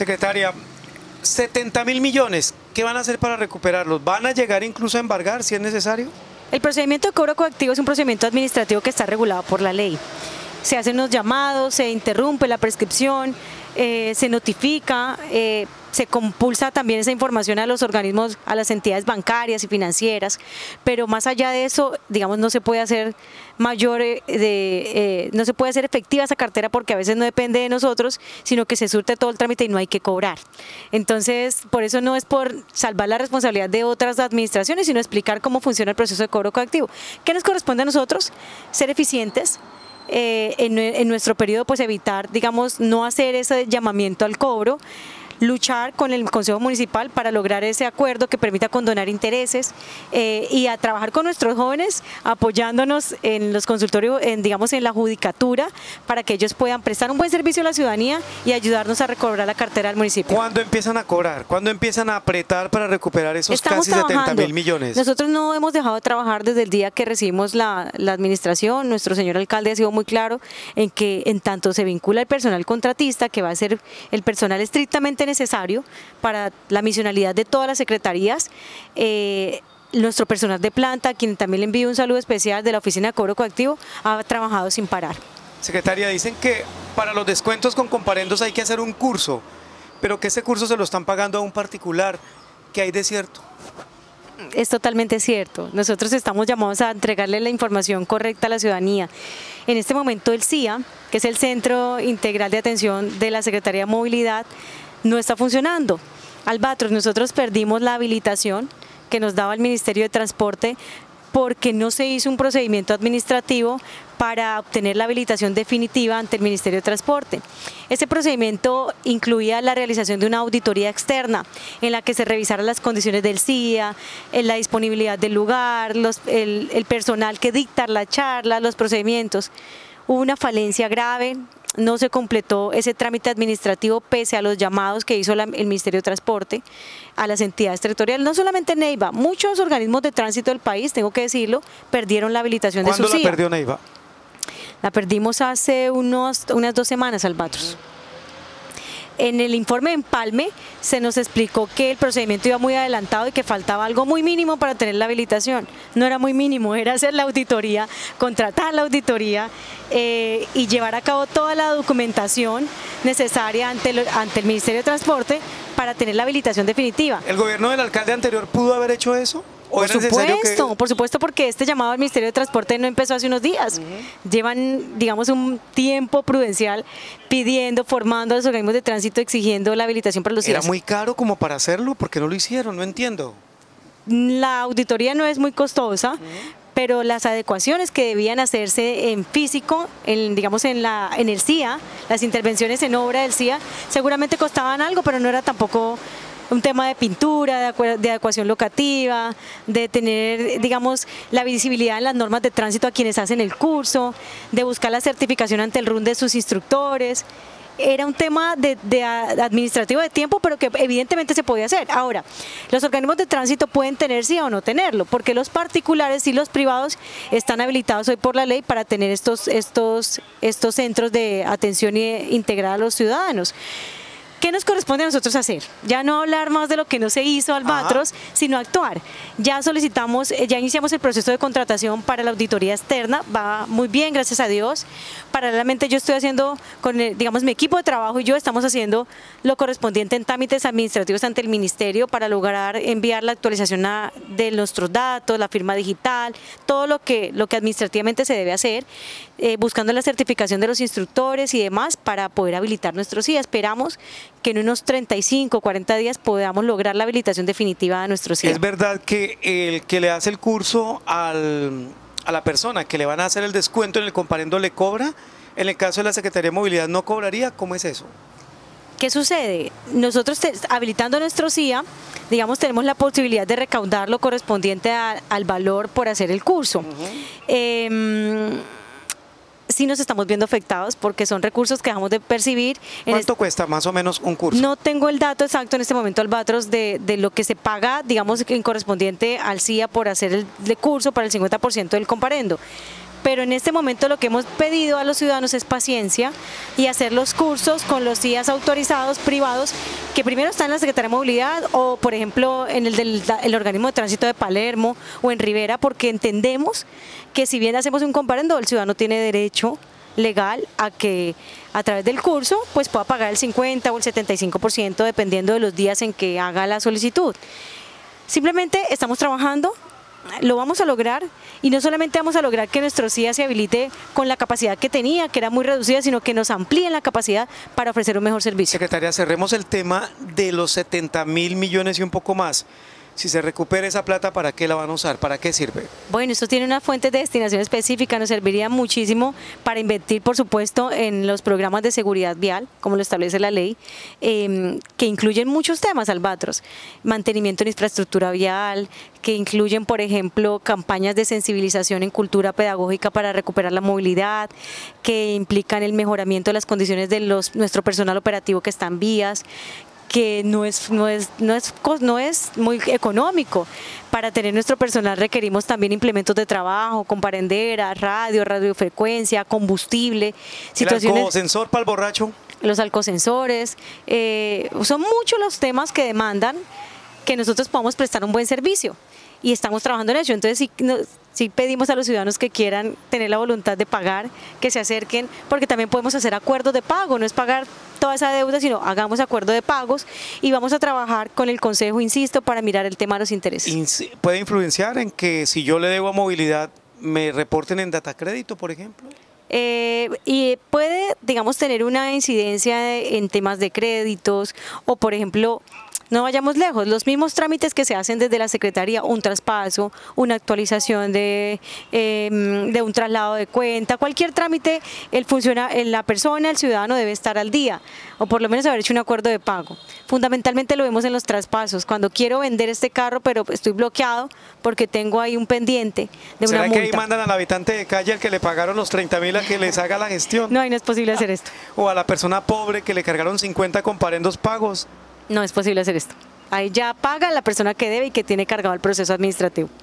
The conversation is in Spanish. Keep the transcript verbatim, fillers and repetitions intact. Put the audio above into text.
Secretaria, setenta mil millones, ¿qué van a hacer para recuperarlos? ¿Van a llegar incluso a embargar si es necesario? El procedimiento de cobro coactivo es un procedimiento administrativo que está regulado por la ley. Se hacen los llamados, se interrumpe la prescripción, eh, se notifica, eh, se compulsa también esa información a los organismos, a las entidades bancarias y financieras, pero más allá de eso, digamos, no se puede hacer mayor, eh, de, eh, no se puede hacer efectiva esa cartera porque a veces no depende de nosotros, sino que se surte todo el trámite y no hay que cobrar. Entonces, por eso no es por salvar la responsabilidad de otras administraciones, sino explicar cómo funciona el proceso de cobro coactivo. ¿Qué nos corresponde a nosotros? Ser eficientes. Eh, en, en nuestro periodo, pues evitar, digamos, no hacer ese llamamiento al cobro, luchar con el Consejo Municipal para lograr ese acuerdo que permita condonar intereses eh, y a trabajar con nuestros jóvenes apoyándonos en los consultorios, en, digamos en la judicatura, para que ellos puedan prestar un buen servicio a la ciudadanía y ayudarnos a recobrar la cartera del municipio. ¿Cuándo empiezan a cobrar? ¿Cuándo empiezan a apretar para recuperar esos Estamos casi setenta mil millones? Nosotros no hemos dejado de trabajar desde el día que recibimos la, la administración. Nuestro señor alcalde ha sido muy claro en que en tanto se vincula el personal contratista, que va a ser el personal estrictamente necesario para la misionalidad de todas las secretarías, eh, nuestro personal de planta, a quien también le envío un saludo especial de la Oficina de Cobro Coactivo, ha trabajado sin parar. Secretaria, dicen que para los descuentos con comparendos hay que hacer un curso, pero que ese curso se lo están pagando a un particular. ¿Qué hay de cierto? Es totalmente cierto. Nosotros estamos llamados a entregarle la información correcta a la ciudadanía. En este momento el C I A, que es el Centro Integral de Atención de la Secretaría de Movilidad, no está funcionando. Albatros, nosotros perdimos la habilitación que nos daba el Ministerio de Transporte porque no se hizo un procedimiento administrativo para obtener la habilitación definitiva ante el Ministerio de Transporte. Ese procedimiento incluía la realización de una auditoría externa en la que se revisaran las condiciones del C I A, la disponibilidad del lugar, los, el, el personal que dicta la charla, los procedimientos. Hubo una falencia grave. No se completó ese trámite administrativo pese a los llamados que hizo la, el Ministerio de Transporte a las entidades territoriales, no solamente Neiva, muchos organismos de tránsito del país, tengo que decirlo, perdieron la habilitación de su C I A. ¿Cuándo la perdió Neiva? La perdimos hace unos, unas dos semanas, Albatros. En el informe de empalme se nos explicó que el procedimiento iba muy adelantado y que faltaba algo muy mínimo para tener la habilitación. No era muy mínimo, era hacer la auditoría, contratar la auditoría eh, y llevar a cabo toda la documentación necesaria ante el, ante el Ministerio de Transporte para tener la habilitación definitiva. ¿El gobierno del alcalde anterior pudo haber hecho eso? Por supuesto, que... por supuesto, porque este llamado al Ministerio de Transporte no empezó hace unos días. Uh-huh. Llevan, digamos, un tiempo prudencial pidiendo, formando a los organismos de tránsito, exigiendo la habilitación para los C I A. ¿Era muy caro como para hacerlo? ¿Por qué no lo hicieron? No entiendo. La auditoría no es muy costosa, uh-huh, pero las adecuaciones que debían hacerse en físico, en, digamos en, la, en el C I A, las intervenciones en obra del C I A, seguramente costaban algo, pero no era tampoco un tema de pintura, de, de adecuación locativa, de tener, digamos, la visibilidad en las normas de tránsito a quienes hacen el curso, de buscar la certificación ante el R U N de sus instructores. Era un tema de, de administrativo de tiempo, pero que evidentemente se podía hacer. Ahora, los organismos de tránsito pueden tener sí o no tenerlo, porque los particulares y los privados están habilitados hoy por la ley para tener estos, estos, estos centros de atención integral a los ciudadanos. ¿Qué nos corresponde a nosotros hacer? Ya no hablar más de lo que no se hizo, Albatros, ajá, sino actuar. Ya solicitamos, ya iniciamos el proceso de contratación para la auditoría externa, va muy bien, gracias a Dios. Paralelamente yo estoy haciendo, con el, digamos, mi equipo de trabajo y yo estamos haciendo lo correspondiente en trámites administrativos ante el Ministerio para lograr enviar la actualización a, de nuestros datos, la firma digital, todo lo que, lo que administrativamente se debe hacer, eh, buscando la certificación de los instructores y demás para poder habilitar nuestros C I A. Esperamos que en unos treinta y cinco, cuarenta días podamos lograr la habilitación definitiva de nuestros C I A. ¿Es verdad que el que le hace el curso al, a la persona que le van a hacer el descuento en el comparendo le cobra? En el caso de la Secretaría de Movilidad, ¿no cobraría? ¿Cómo es eso? ¿Qué sucede? Nosotros te, habilitando nuestro C I A, digamos, tenemos la posibilidad de recaudar lo correspondiente a, al valor por hacer el curso. Uh-huh. eh, sí nos estamos viendo afectados porque son recursos que dejamos de percibir. ¿Cuánto cuesta más o menos un curso? No tengo el dato exacto en este momento, Albatros, de, de lo que se paga, digamos, en correspondiente al C I A por hacer el, el curso para el cincuenta por ciento del comparendo. pero en este momento lo que hemos pedido a los ciudadanos es paciencia y hacer los cursos con los C I As autorizados privados que primero están en la Secretaría de Movilidad o por ejemplo en el del el organismo de tránsito de Palermo o en Rivera, porque entendemos que si bien hacemos un comparendo, el ciudadano tiene derecho legal a que a través del curso pues pueda pagar el cincuenta o el setenta y cinco por ciento dependiendo de los días en que haga la solicitud. Simplemente estamos trabajando, lo vamos a lograr y no solamente vamos a lograr que nuestro C I A se habilite con la capacidad que tenía, que era muy reducida, sino que nos amplíen la capacidad para ofrecer un mejor servicio. Secretaria, cerremos el tema de los setenta mil millones y un poco más. Si se recupera esa plata, ¿para qué la van a usar? ¿Para qué sirve? Bueno, esto tiene una fuente de destinación específica, nos serviría muchísimo para invertir, por supuesto, en los programas de seguridad vial, como lo establece la ley, eh, que incluyen muchos temas, Albatros, mantenimiento en infraestructura vial, que incluyen, por ejemplo, campañas de sensibilización en cultura pedagógica para recuperar la movilidad, que implican el mejoramiento de las condiciones de los, nuestro personal operativo que está en vías, que no es, no, es, no, es, no es muy económico. Para tener nuestro personal requerimos también implementos de trabajo, comparenderas, radio, radiofrecuencia, combustible. Situaciones, ¿el alcosensor para el borracho? Los alcosensores. Eh, son muchos los temas que demandan que nosotros podamos prestar un buen servicio. Y estamos trabajando en ello. Entonces, sí, no, sí pedimos a los ciudadanos que quieran tener la voluntad de pagar, que se acerquen, porque también podemos hacer acuerdos de pago, no es pagar toda esa deuda, sino hagamos acuerdo de pagos y vamos a trabajar con el Consejo, insisto, para mirar el tema de los intereses. ¿Puede influenciar en que si yo le debo a movilidad, me reporten en Datacrédito, por ejemplo? Eh, y puede, digamos, tener una incidencia en temas de créditos o, por ejemplo, no vayamos lejos, los mismos trámites que se hacen desde la Secretaría, un traspaso, una actualización de, eh, de un traslado de cuenta, cualquier trámite, el funciona, la persona, el ciudadano debe estar al día, o por lo menos haber hecho un acuerdo de pago. Fundamentalmente lo vemos en los traspasos, cuando quiero vender este carro, pero estoy bloqueado porque tengo ahí un pendiente de una multa. ¿Será que ahí mandan al habitante de calle al que le pagaron los treinta mil a que les haga la gestión? No, ahí no es posible hacer esto. O a la persona pobre que le cargaron cincuenta comparendos pagos. No es posible hacer esto. Ahí ya paga la persona que debe y que tiene cargado el proceso administrativo.